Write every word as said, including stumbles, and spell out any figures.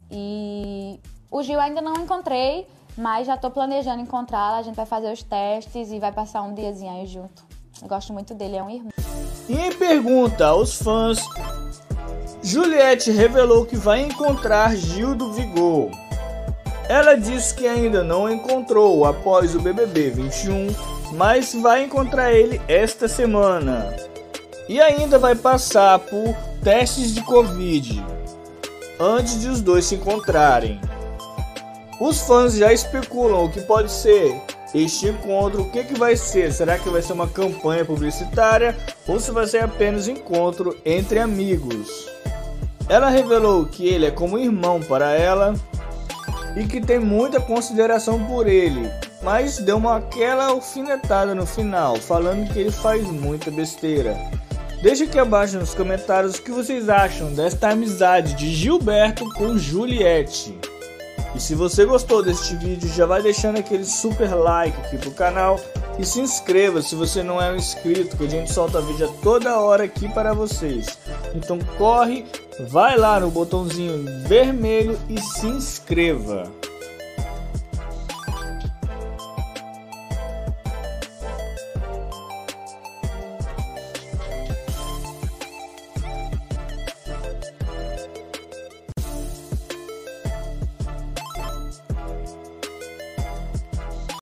E o Gil ainda não encontrei, mas já tô planejando encontrá-la. A gente vai fazer os testes e vai passar um diazinho aí junto. Eu gosto muito dele, é um irmão. E em pergunta aos fãs, Juliette revelou que vai encontrar Gil do Vigor. Ela disse que ainda não encontrou após o B B B vinte e um, mas vai encontrar ele esta semana. E ainda vai passar por testes de Covid antes de os dois se encontrarem. Os fãs já especulam o que pode ser este encontro, o que, que vai ser. Será que vai ser uma campanha publicitária ou se vai ser apenas um encontro entre amigos? Ela revelou que ele é como irmão para ela e que tem muita consideração por ele, mas deu uma aquela alfinetada no final, falando que ele faz muita besteira. Deixe aqui abaixo nos comentários o que vocês acham desta amizade de Gilberto com Juliette. E se você gostou deste vídeo, já vai deixando aquele super like aqui pro canal e se inscreva se você não é um inscrito, que a gente solta vídeo a toda hora aqui para vocês. Então corre, vai lá no botãozinho vermelho e se inscreva.